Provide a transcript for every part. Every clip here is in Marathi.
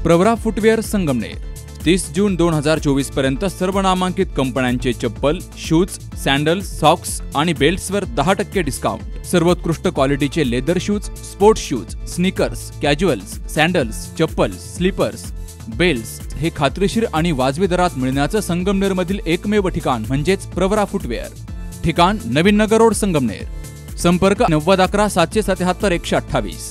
प्रवरा फुटवेअर संगमनेर 30 जून 2024 पर्यंत सर्व नामांकित कंपन्यांचे चप्पल, शूज, सॅन्डल्स, सॉक्स आणि बेल्ट्सवर 10% डिस्काउंट। सर्वोत्कृष्ट क्वालिटीचे leather shoes, sports shoes, sneakers, casuals, sandals, chappals, slippers, belts हे खात्रीशीर आणि वाजवी दरात मिळण्याचं संगमनेरमधील एकमेव ठिकाण म्हणजेच प्रवरा फुटवेअर। ठिकाण नवीन नगर रोड संगमनेर। संपर्क 9011 777 128।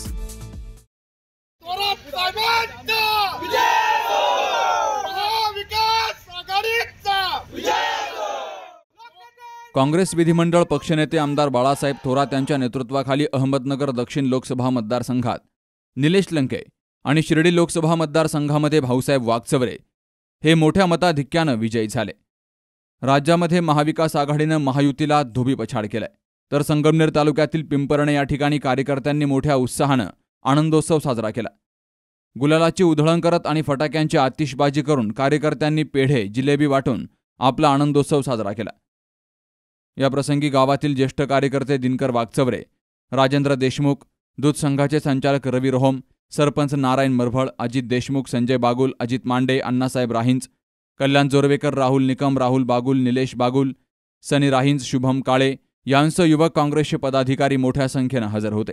काँग्रेस विधिमंडळ पक्षनेते आमदार बाळासाहेब थोरात यांच्या नेतृत्वाखाली अहमदनगर दक्षिण लोकसभा मतदारसंघात निलेश लंके आणि शिर्डी लोकसभा मतदारसंघामध्ये भाऊसाहेब वागचौरे हे मोठ्या मताधिक्यानं विजयी झाले। राज्यामध्ये महाविकास आघाडीनं महायुतीला धोबीपछाड केलाय, तर संगमनेर तालुक्यातील पिंपरणे या ठिकाणी कार्यकर्त्यांनी मोठ्या उत्साहानं आनंदोत्सव साजरा केला। गुलालाची उधळण करत आणि फटाक्यांची आतिषबाजी करून कार्यकर्त्यांनी पेढे, जिलेबी वाटून आपला आनंदोत्सव साजरा केला। या प्रसंगी गावातील ज्येष्ठ कार्यकर्ते दिनकर वागचौरे, राजेंद्र देशमुख, दूध संघाचे संचालक रवी रोहम, सरपंच नारायण मरभळ, अजित देशमुख, संजय बागुल, अजित मांडे, अण्णासाहेब राहिंज, कल्याण जोरवेकर, राहुल निकम, राहुल बागुल, निलेश बागुल, सनी राहिंज, शुभम काळे यांसह युवक काँग्रेसचे पदाधिकारी मोठ्या संख्येनं हजर होते।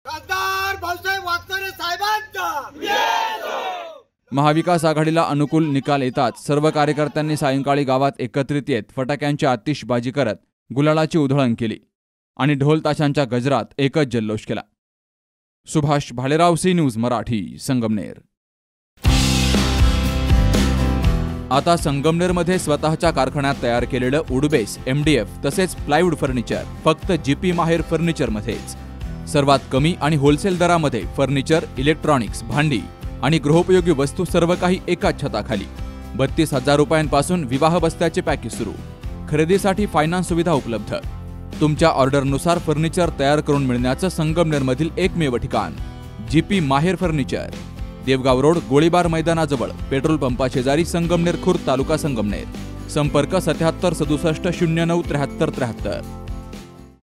महाविकास आघाडीला अनुकूल निकाल येताच सर्व कार्यकर्त्यांनी सायंकाळी गावात एकत्रित येत फटाक्यांची आतिषबाजी करत गुलालाची उधळण केली आणि ढोल ताशांच्या गजरात एकच जल्लोष केला। Subhash Bhalerao, C news Marathi, Sangamner. आता संगमनेरमध्ये स्वतःच्या कारखान्यात तयार केलेलं वुडबेस, MDF तसेच प्लायवूड फर्निचर फक्त GP माहेर फर्निचरमध्येच। सर्वात कमी आणि होलसेल दरामध्ये फर्निचर, इलेक्ट्रॉनिक्स, भांडी आणि गृहोपयोगी वस्तू सर्व काही एकाच छताखाली। 32,000 रुपयांपासून विवाह बस्त्याचे पॅकेज सुरू। खरेदीसाठी फायनान्स सुविधा उपलब्ध। तुमच्या ऑर्डरनुसार फर्निचर तयार करून मिळण्याचं संगमनेरमधील एकमेव ठिकाण GP माहेर फर्निचर। देवगाव रोड, गोळीबार मैदानाजवळ, पेट्रोल पंपा शेजारी, संगमनेर खुर्द, तालुका संगमनेर। संपर्क 77 67 09 73 73।